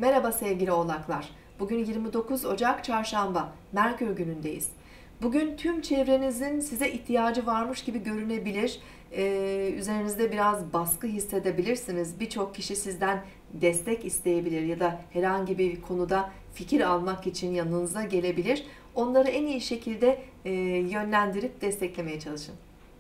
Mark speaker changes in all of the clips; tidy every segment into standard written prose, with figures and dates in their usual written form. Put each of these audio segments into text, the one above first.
Speaker 1: Merhaba sevgili oğlaklar. Bugün 29 Ocak Çarşamba, Merkür günündeyiz. Bugün tüm çevrenizin size ihtiyacı varmış gibi görünebilir. Üzerinizde biraz baskı hissedebilirsiniz. Birçok kişi sizden destek isteyebilir ya da herhangi bir konuda fikir almak için yanınıza gelebilir. Onları en iyi şekilde yönlendirip desteklemeye çalışın.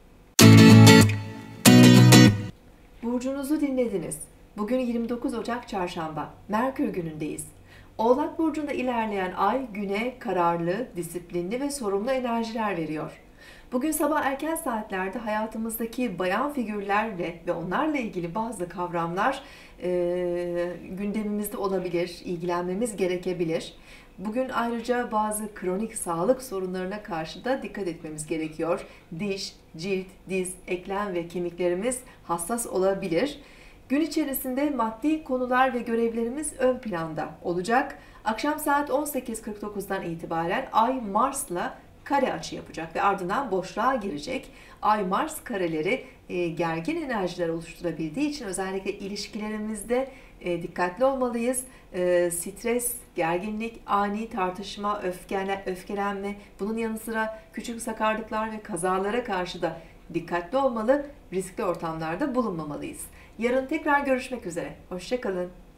Speaker 1: Burcunuzu dinlediniz. Bugün 29 Ocak Çarşamba, Merkür günündeyiz. Oğlak Burcu'nda ilerleyen ay güne kararlı, disiplinli ve sorumlu enerjiler veriyor. Bugün sabah erken saatlerde hayatımızdaki bayan figürlerle ve onlarla ilgili bazı kavramlar gündemimizde olabilir, ilgilenmemiz gerekebilir. Bugün ayrıca bazı kronik sağlık sorunlarına karşı da dikkat etmemiz gerekiyor. Diş, cilt, diz, eklem ve kemiklerimiz hassas olabilir. Gün içerisinde maddi konular ve görevlerimiz ön planda olacak. Akşam saat 18.49'dan itibaren Ay Mars'la kare açı yapacak ve ardından boşluğa girecek. Ay-Mars kareleri gergin enerjiler oluşturabildiği için özellikle ilişkilerimizde dikkatli olmalıyız. Stres, gerginlik, ani tartışma, öfkelenme, bunun yanı sıra küçük sakarlıklar ve kazalara karşı da dikkatli olmalı, riskli ortamlarda bulunmamalıyız. Yarın tekrar görüşmek üzere. Hoşça kalın.